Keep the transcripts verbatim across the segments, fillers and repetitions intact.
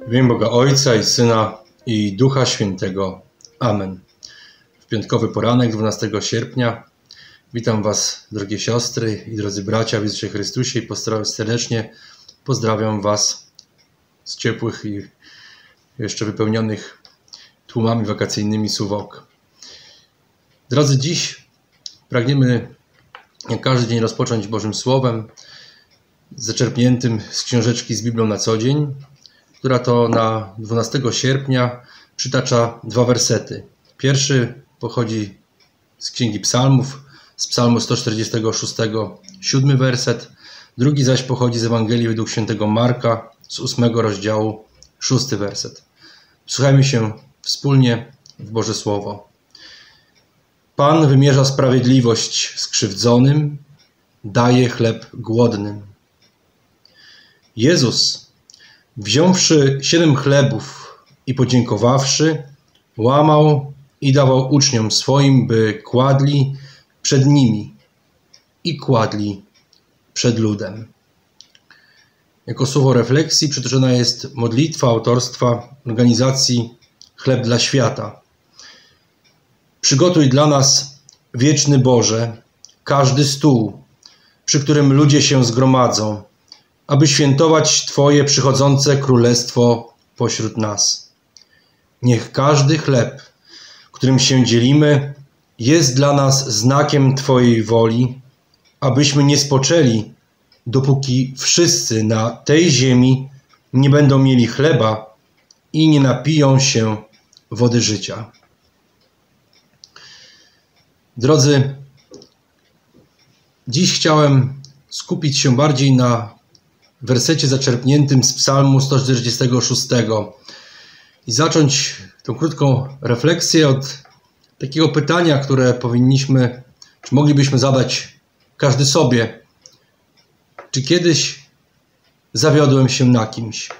W imię Boga Ojca i Syna i Ducha Świętego. Amen. W piątkowy poranek dwunastego sierpnia witam Was, drogie siostry i drodzy bracia w Jezusie Chrystusie, i serdecznie pozdrawiam Was z ciepłych i jeszcze wypełnionych tłumami wakacyjnymi Suwałk. Drodzy, dziś pragniemy jak każdy dzień rozpocząć Bożym Słowem, zaczerpniętym z książeczki z Biblią na co dzień, która to na dwunastego sierpnia przytacza dwa wersety. Pierwszy pochodzi z Księgi Psalmów, z Psalmu sto czterdziestego szóstego, siódmy werset. Drugi zaś pochodzi z Ewangelii według świętego Marka, z ósmego rozdziału, szósty werset. Słuchajmy się wspólnie w Boże Słowo. Pan wymierza sprawiedliwość skrzywdzonym, daje chleb głodnym. Jezus, wziąwszy siedem chlebów i podziękowawszy, łamał i dawał uczniom swoim, by kładli przed nimi i kładli przed ludem. Jako słowo refleksji przytoczona jest modlitwa autorstwa organizacji Chleb dla Świata. Przygotuj dla nas, wieczny Boże, każdy stół, przy którym ludzie się zgromadzą, aby świętować Twoje przychodzące królestwo pośród nas. Niech każdy chleb, którym się dzielimy, jest dla nas znakiem Twojej woli, abyśmy nie spoczęli, dopóki wszyscy na tej ziemi nie będą mieli chleba i nie napiją się wody życia. Drodzy, dziś chciałem skupić się bardziej na wersecie zaczerpniętym z Psalmu sto czterdziestego szóstego i zacząć tą krótką refleksję od takiego pytania, które powinniśmy, czy moglibyśmy zadać każdy sobie. Czy kiedyś zawiodłem się na kimś?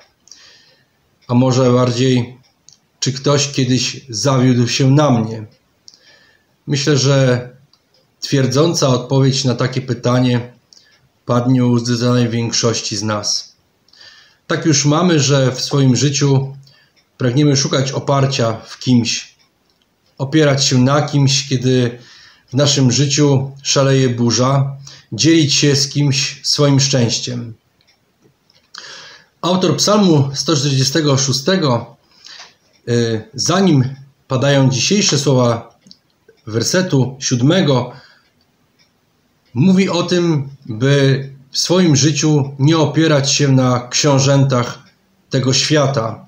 A może bardziej, czy ktoś kiedyś zawiódł się na mnie? Myślę, że twierdząca odpowiedź na takie pytanie padnie u zdecydowanej większości z nas. Tak już mamy, że w swoim życiu pragniemy szukać oparcia w kimś, opierać się na kimś, kiedy w naszym życiu szaleje burza, dzielić się z kimś swoim szczęściem. Autor Psalmu sto czterdziestego szóstego, zanim padają dzisiejsze słowa wersetu siódmego, mówi o tym, by w swoim życiu nie opierać się na książętach tego świata.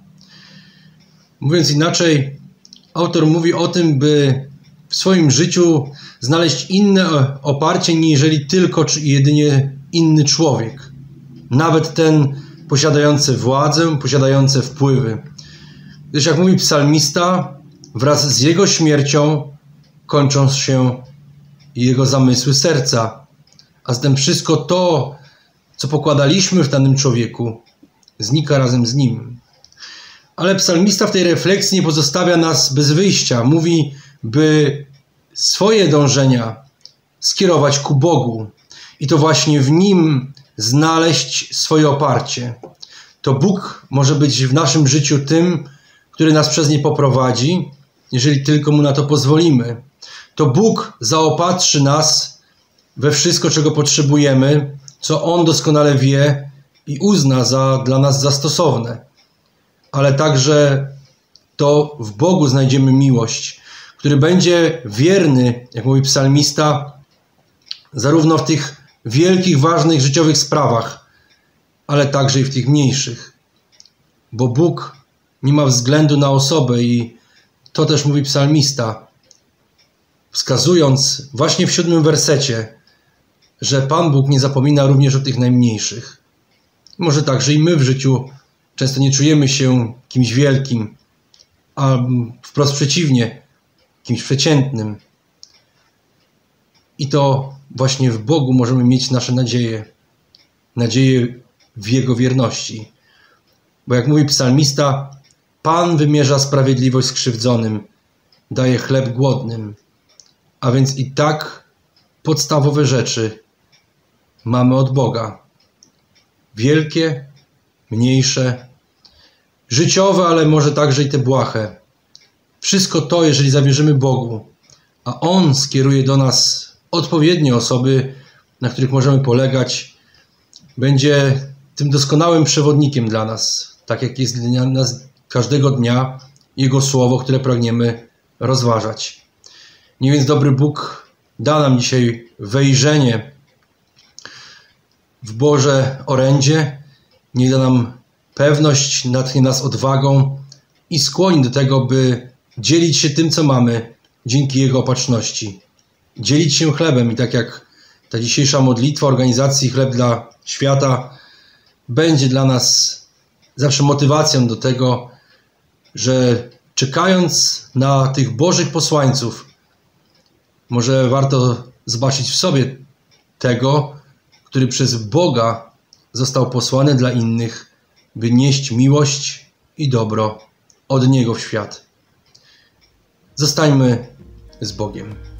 Mówiąc inaczej, autor mówi o tym, by w swoim życiu znaleźć inne oparcie, niżeli tylko czy jedynie inny człowiek. Nawet ten posiadający władzę, posiadający wpływy. Gdyż jak mówi psalmista, wraz z jego śmiercią kończą się jego zamysły serca, a zatem wszystko to, co pokładaliśmy w danym człowieku, znika razem z nim. Ale psalmista w tej refleksji nie pozostawia nas bez wyjścia. Mówi, by swoje dążenia skierować ku Bogu i to właśnie w Nim znaleźć swoje oparcie. To Bóg może być w naszym życiu tym, który nas przez nie poprowadzi, jeżeli tylko Mu na to pozwolimy. To Bóg zaopatrzy nas we wszystko, czego potrzebujemy, co On doskonale wie i uzna za, dla nas za stosowne. Ale także to w Bogu znajdziemy miłość, który będzie wierny, jak mówi psalmista, zarówno w tych wielkich, ważnych, życiowych sprawach, ale także i w tych mniejszych. Bo Bóg nie ma względu na osobę i to też mówi psalmista, wskazując właśnie w siódmym wersecie, że Pan Bóg nie zapomina również o tych najmniejszych. Może także i my w życiu często nie czujemy się kimś wielkim, a wprost przeciwnie, kimś przeciętnym. I to właśnie w Bogu możemy mieć nasze nadzieje, nadzieję w Jego wierności. Bo jak mówi psalmista, Pan wymierza sprawiedliwość skrzywdzonym, daje chleb głodnym. A więc i tak podstawowe rzeczy mamy od Boga. Wielkie, mniejsze, życiowe, ale może także i te błahe. Wszystko to, jeżeli zawierzymy Bogu, a On skieruje do nas odpowiednie osoby, na których możemy polegać, będzie tym doskonałym przewodnikiem dla nas, tak jak jest dla nas każdego dnia Jego Słowo, które pragniemy rozważać. Niech więc dobry Bóg da nam dzisiaj wejrzenie w Boże orędzie, niech da nam pewność, natchnie nas odwagą i skłoni do tego, by dzielić się tym, co mamy, dzięki Jego opatrzności. Dzielić się chlebem i tak jak ta dzisiejsza modlitwa organizacji Chleb dla Świata będzie dla nas zawsze motywacją do tego, że czekając na tych Bożych posłańców, może warto zobaczyć w sobie tego, który przez Boga został posłany dla innych, by nieść miłość i dobro od Niego w świat. Zostańmy z Bogiem.